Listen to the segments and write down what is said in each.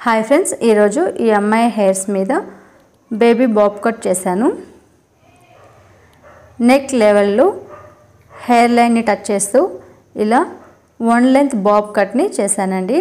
Hi friends, ఈరోజు ఈ అమ్మాయి హెయిర్స్ మీద బేబీ బాబ్ కట్ చేశాను. నెక్ లెవెల్లో హెయిర్ లైన్ని టచ్ చేస్తూ ఇలా వన్ లెంత్ బాబ్ కట్ని చేశానండి.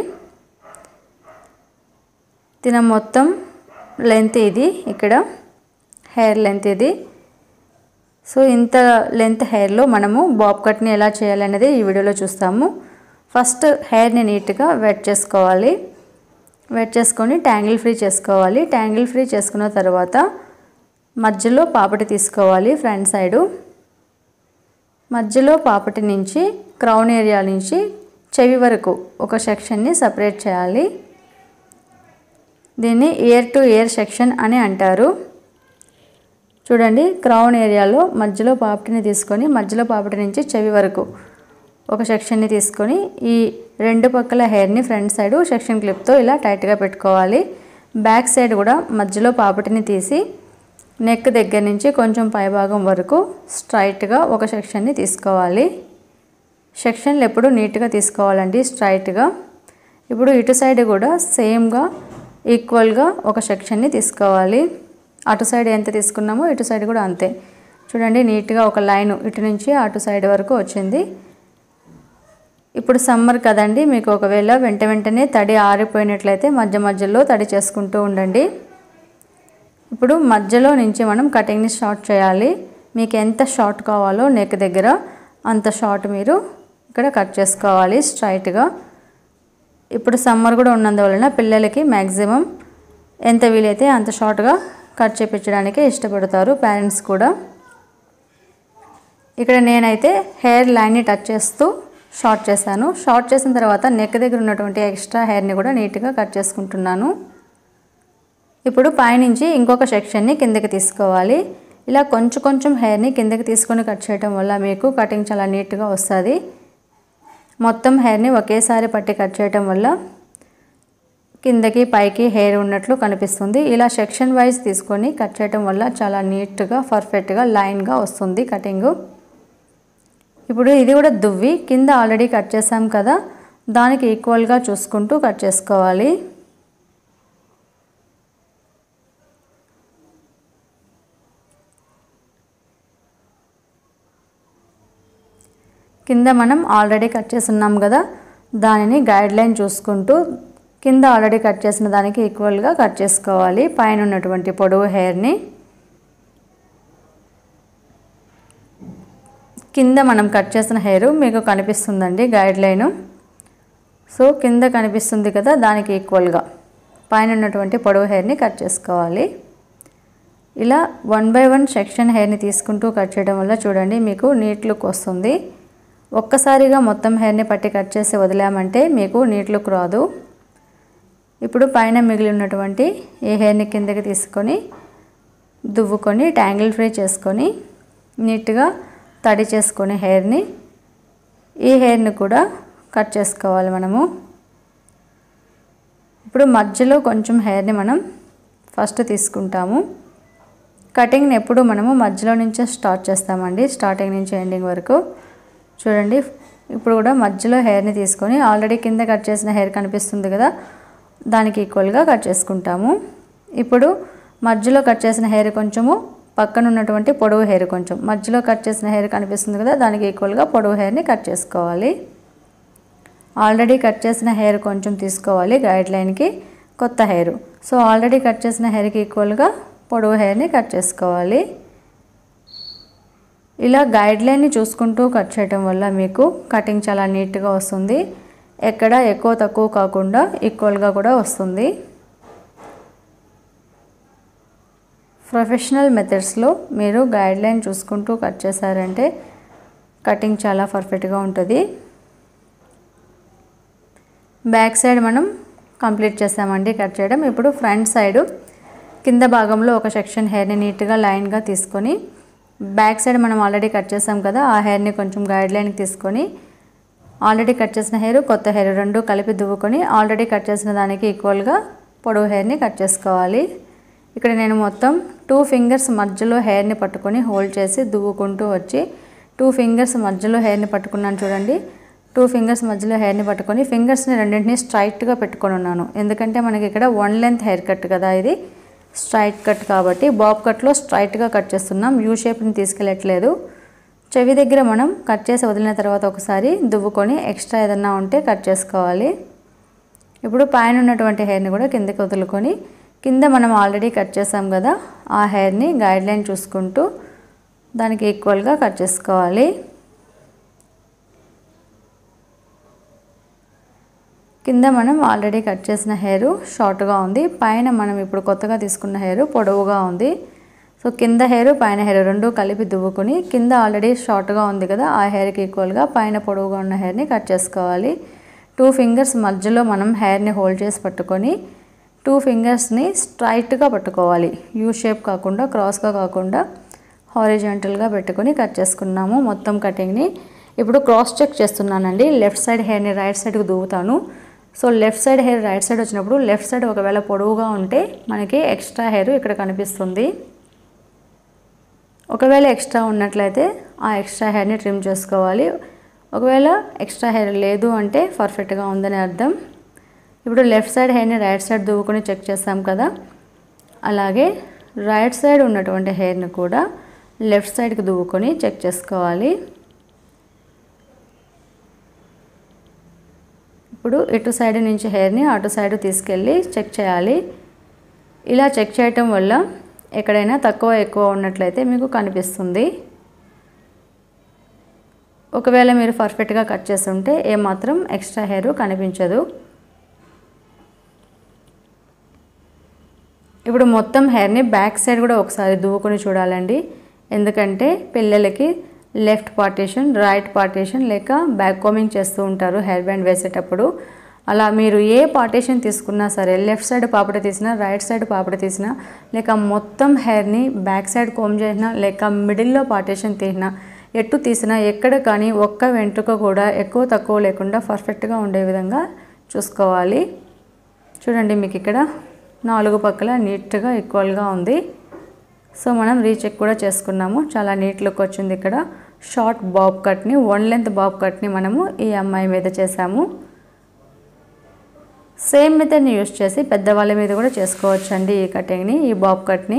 తిన మొత్తం లెంత్ ఇది, ఇక్కడ హెయిర్ లెంత్ ఇది. సో ఇంత లెంత్ హెయిర్లో మనము బాబ్ కట్ని ఎలా చేయాలనేది ఈ వీడియోలో చూస్తాము. ఫస్ట్ హెయిర్ని నీట్గా వెట్ చేసుకోవాలి. వెట్ చేసుకొని ట్యాంగిల్ ఫ్రీ చేసుకోవాలి. ట్యాంగిల్ ఫ్రీ చేసుకున్న తర్వాత మధ్యలో పాపటి తీసుకోవాలి. ఫ్రంట్ సైడు మధ్యలో పాపటి నుంచి క్రౌన్ ఏరియా నుంచి చెవి వరకు ఒక సెక్షన్ని సపరేట్ చేయాలి. దీన్ని ఇయర్ టు ఇయర్ సెక్షన్ అని అంటారు. చూడండి, క్రౌన్ ఏరియాలో మధ్యలో పాపటిని తీసుకొని మధ్యలో పాపటి నుంచి చెవి వరకు ఒక సెక్షన్ని తీసుకొని ఈ రెండు పక్కల హెయిర్ని ఫ్రంట్ సైడు సెక్షన్ క్లిప్తో ఇలా టైట్గా పెట్టుకోవాలి. బ్యాక్ సైడ్ కూడా మధ్యలో పాపటిని తీసి నెక్ దగ్గర నుంచి కొంచెం పైభాగం వరకు స్ట్రైట్గా ఒక సెక్షన్ని తీసుకోవాలి. సెక్షన్లు ఎప్పుడు నీట్గా తీసుకోవాలండి, స్ట్రైట్గా. ఇప్పుడు ఇటు సైడ్ కూడా సేమ్గా ఈక్వల్గా ఒక సెక్షన్ని తీసుకోవాలి. అటు సైడ్ ఎంత తీసుకున్నామో ఇటు సైడ్ కూడా అంతే. చూడండి, నీట్గా ఒక లైన్ ఇటు నుంచి అటు సైడ్ వరకు వచ్చింది. ఇప్పుడు సమ్మర్ కదండి, మీకు ఒకవేళ వెంటనే తడి ఆరిపోయినట్లయితే మధ్య మధ్యలో తడి చేసుకుంటూ ఉండండి. ఇప్పుడు మధ్యలో నుంచి మనం కటింగ్ని స్టార్ట్ చేయాలి. మీకు ఎంత షార్ట్ కావాలో నెక్ దగ్గర అంత షార్ట్ మీరు ఇక్కడ కట్ చేసుకోవాలి స్ట్రైట్గా. ఇప్పుడు సమ్మర్ కూడా ఉన్నందువలన పిల్లలకి మ్యాక్సిమం ఎంత వీలైతే అంత షార్ట్గా కట్ చేయించడానికి ఇష్టపడతారు పేరెంట్స్ కూడా. ఇక్కడ నేనైతే హెయిర్ లైన్ని టచ్ చేస్తూ షార్ట్ చేశాను. షార్ట్ చేసిన తర్వాత నెక్ దగ్గర ఉన్నటువంటి ఎక్స్ట్రా హెయిర్ని కూడా నీట్గా కట్ చేసుకుంటున్నాను. ఇప్పుడు పైనుంచి ఇంకొక సెక్షన్ని కిందకి తీసుకోవాలి. ఇలా కొంచెం హెయిర్ని కిందకి తీసుకొని కట్ చేయడం వల్ల మీకు కటింగ్ చాలా నీట్గా వస్తుంది. మొత్తం హెయిర్ని ఒకేసారి పట్టి కట్ చేయడం వల్ల కిందకి పైకి హెయిర్ ఉన్నట్లు కనిపిస్తుంది. ఇలా సెక్షన్ వైజ్ తీసుకొని కట్ చేయడం వల్ల చాలా నీట్గా పర్ఫెక్ట్గా లైన్గా వస్తుంది కటింగు. ఇప్పుడు ఇది కూడా దువ్వి కింద ఆల్రెడీ కట్ చేసాం కదా, దానికి ఈక్వల్గా చూసుకుంటూ కట్ చేసుకోవాలి. కింద మనం ఆల్రెడీ కట్ చేస్తున్నాం కదా, దానిని గైడ్ లైన్ చూసుకుంటూ కింద ఆల్రెడీ కట్ చేసిన దానికి ఈక్వల్గా కట్ చేసుకోవాలి పైన ఉన్నటువంటి పొడవు హెయిర్ని. కింద మనం కట్ చేసిన హెయిర్ మీకు కనిపిస్తుందండి గైడ్ లైను. సో కింద కనిపిస్తుంది కదా, దానికి ఈక్వల్గా పైన ఉన్నటువంటి పొడవు హెయిర్ని కట్ చేసుకోవాలి. ఇలా 1 by 1 సెక్షన్ హెయిర్ని తీసుకుంటూ కట్ చేయడం వల్ల చూడండి మీకు నీట్ లుక్ వస్తుంది. ఒక్కసారిగా మొత్తం హెయిర్ని పట్టి కట్ చేసి వదిలామంటే మీకు నీట్ లుక్ రాదు. ఇప్పుడు పైన మిగిలి ఉన్నటువంటి ఈ హెయిర్ని కిందకి తీసుకొని దువ్వుకొని ట్యాంగిల్ ఫ్రీ చేసుకొని నీట్గా తడి చేసుకొని హెయిర్ని ఈ హెయిర్ని కూడా కట్ చేసుకోవాలి మనము. ఇప్పుడు మధ్యలో కొంచెం హెయిర్ని మనం ఫస్ట్ తీసుకుంటాము. కటింగ్ని ఎప్పుడు మనము మధ్యలో నుంచే స్టార్ట్ చేస్తామండి, స్టార్టింగ్ నుంచి ఎండింగ్ వరకు. చూడండి, ఇప్పుడు కూడా మధ్యలో హెయిర్ని తీసుకొని ఆల్రెడీ కింద కట్ చేసిన హెయిర్ కనిపిస్తుంది కదా, దానికి ఈక్వల్గా కట్ చేసుకుంటాము. ఇప్పుడు మధ్యలో కట్ చేసిన హెయిర్ కొంచెము, పక్కన ఉన్నటువంటి పొడవు హెయిర్ కొంచెం, మధ్యలో కట్ చేసిన హెయిర్ కనిపిస్తుంది కదా, దానికి ఈక్వల్గా పొడవు హెయిర్ని కట్ చేసుకోవాలి. ఆల్రెడీ కట్ చేసిన హెయిర్ కొంచెం తీసుకోవాలి గైడ్ లైన్కి, కొత్త హెయిర్. సో ఆల్రెడీ కట్ చేసిన హెయిర్కి ఈక్వల్గా పొడవు హెయిర్ని కట్ చేసుకోవాలి. ఇలా గైడ్ లైన్ని చూసుకుంటూ కట్ చేయడం వల్ల మీకు కటింగ్ చాలా నీట్గా వస్తుంది. ఎక్కడ ఎక్కువ తక్కువ కాకుండా ఈక్వల్గా కూడా వస్తుంది. ప్రొఫెషనల్ మెథడ్స్లో మీరు గైడ్ లైన్ చూసుకుంటూ కట్ చేశారంటే కటింగ్ చాలా పర్ఫెక్ట్గా ఉంటుంది. బ్యాక్ సైడ్ మనం కంప్లీట్ చేసామండి కట్ చేయడం. ఇప్పుడు ఫ్రంట్ సైడు కింద భాగంలో ఒక సెక్షన్ హెయిర్ని నీట్గా లైన్గా తీసుకొని బ్యాక్ సైడ్ మనం ఆల్రెడీ కట్ చేసాం కదా, ఆ హెయిర్ని కొంచెం గైడ్ లైన్కి తీసుకొని ఆల్రెడీ కట్ చేసిన హెయిర్ కొత్త హెయిర్ రెండు కలిపి దువ్వుకొని ఆల్రెడీ కట్ చేసిన దానికి ఈక్వల్గా పొడవు హెయిర్ని కట్ చేసుకోవాలి. ఇక్కడ నేను మొత్తం 2 ఫింగర్స్ మధ్యలో హెయిర్ని పట్టుకొని హోల్డ్ చేసి దువ్వుకుంటూ వచ్చి 2 ఫింగర్స్ మధ్యలో హెయిర్ని పట్టుకున్నాను. చూడండి, 2 ఫింగర్స్ మధ్యలో హెయిర్ని పట్టుకొని ఫింగర్స్ని రెండింటిని స్ట్రైట్గా పెట్టుకొని ఉన్నాను. ఎందుకంటే మనకి ఇక్కడ 1 లెంత్ హెయిర్ కట్ కదా, ఇది స్ట్రైట్ కట్ కాబట్టి బాబ్ కట్లో స్ట్రైట్గా కట్ చేస్తున్నాం, యూ షేప్ని తీసుకెళ్ళట్లేదు. చెవి దగ్గర మనం కట్ చేసి వదిలిన తర్వాత ఒకసారి దువ్వుకొని ఎక్స్ట్రా ఏదన్నా ఉంటే కట్ చేసుకోవాలి. ఇప్పుడు పైన ఉన్నటువంటి హెయిర్ని కూడా కిందకి వదులుకొని కింద మనం ఆల్రెడీ కట్ చేసాం కదా, ఆ హెయిర్ని గైడ్ లైన్ చూసుకుంటూ దానికి ఈక్వల్గా కట్ చేసుకోవాలి. కింద మనం ఆల్రెడీ కట్ చేసిన హెయిర్ షార్ట్గా ఉంది, పైన మనం ఇప్పుడు కొత్తగా తీసుకున్న హెయిర్ పొడవుగా ఉంది. సో కింద హెయిర్ పైన హెయిర్ రెండు కలిపి దువ్వుకొని కింద ఆల్రెడీ షార్ట్గా ఉంది కదా, ఆ హెయిర్కి ఈక్వల్గా పైన పొడవుగా ఉన్న హెయిర్ని కట్ చేసుకోవాలి. 2 ఫింగర్స్ మధ్యలో మనం హెయిర్ని హోల్డ్ చేసి పట్టుకొని 2 ఫింగర్స్ని స్ట్రైట్గా పట్టుకోవాలి, యూ షేప్ కాకుండా క్రాస్గా కాకుండా హారిజాంటల్గా పెట్టుకొని కట్ చేసుకున్నాము మొత్తం కటింగ్ని. ఇప్పుడు క్రాస్ చెక్ చేస్తున్నానండి, లెఫ్ట్ సైడ్ హెయిర్ని రైట్ సైడ్కి దువ్వుతాను. So left side hair right side వచ్చినప్పుడు లెఫ్ట్ సైడ్ ఒకవేళ పొడవుగా ఉంటే మనకి ఎక్స్ట్రా హెయిర్ ఇక్కడ కనిపిస్తుంది. ఒకవేళ ఎక్స్ట్రా ఉన్నట్లయితే ఆ ఎక్స్ట్రా హెయిర్ని ట్రిమ్ చేసుకోవాలి. ఒకవేళ ఎక్స్ట్రా హెయిర్ లేదు అంటే పర్ఫెక్ట్గా ఉందని అర్థం. ఇప్పుడు లెఫ్ట్ సైడ్ హెయిర్ని రైట్ సైడ్ దువ్వుకొని చెక్ చేస్తాం కదా, అలాగే రైట్ సైడ్ ఉన్నటువంటి హెయిర్ని కూడా లెఫ్ట్ సైడ్కి దువ్వుకొని చెక్ చేసుకోవాలి. ఇప్పుడు ఇటు సైడ్ నుంచి హెయిర్ని అటు సైడ్ తీసుకెళ్ళి చెక్ చేయాలి. ఇలా చెక్ చేయటం వల్ల ఎక్కడైనా తక్కువ ఎక్కువ ఉన్నట్లయితే మీకు కనిపిస్తుంది. ఒకవేళ మీరు పర్ఫెక్ట్గా కట్ చేస్తుంటే ఏమాత్రం ఎక్స్ట్రా హెయిర్ కనిపించదు. ఇప్పుడు మొత్తం హెయిర్ని బ్యాక్ సైడ్ కూడా ఒకసారి దువ్వుకొని చూడాలండి, ఎందుకంటే పిల్లలకి లెఫ్ట్ పార్టీషన్ రైట్ పార్టీషన్ లేక బ్యాక్ కోమింగ్ చేస్తూ ఉంటారు హెయిర్ బ్యాండ్ వేసేటప్పుడు. అలా మీరు ఏ పార్టీషన్ తీసుకున్నా సరే, లెఫ్ట్ సైడ్ పాపడ తీసినా రైట్ సైడ్ పాపడ తీసినా లేక మొత్తం హెయిర్ని బ్యాక్ సైడ్ కోమ్ చేసినా లేక మిడిల్లో పార్టీషన్ తీసినా ఎటు తీసినా ఎక్కడ కానీ ఒక్క వెంట్రుక కూడా ఎక్కువ తక్కువ లేకుండా పర్ఫెక్ట్గా ఉండే విధంగా చూసుకోవాలి. చూడండి మీకు ఇక్కడ 4 పక్కల నీట్గా ఈక్వల్గా ఉంది. సో మనం రీచెక్ కూడా చేసుకున్నాము, చాలా నీట్ లుక్ వచ్చింది. ఇక్కడ షార్ట్ బాబ్ కట్ని 1 లెంత్ బాబ్ కట్ని మనము ఈ అమ్మాయి మీద చేసాము. సేమ్ మెథడ్ని యూస్ చేసి పెద్దవాళ్ళ మీద కూడా చేసుకోవచ్చండి ఈ కటింగ్ని, ఈ బాబ్ కట్ని.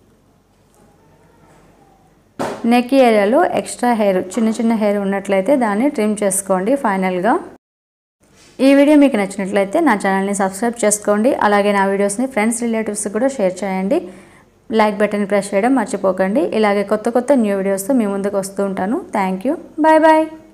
నెక్ ఏరియాలో ఎక్స్ట్రా హెయిర్ చిన్న చిన్న హెయిర్ ఉన్నట్లయితే దాన్ని ట్రిమ్ చేసుకోండి ఫైనల్గా. ఈ వీడియో మీకు నచ్చినట్లయితే నా ఛానల్ని సబ్స్క్రైబ్ చేసుకోండి, అలాగే నా వీడియోస్ని ఫ్రెండ్స్ రిలేటివ్స్కి కూడా షేర్ చేయండి. లైక్ బటన్ ప్రెస్ చేయడం మర్చిపోకండి. ఇలాగే కొత్త న్యూ వీడియోస్తో మీ ముందుకు వస్తూ ఉంటాను. Thank you, bye bye.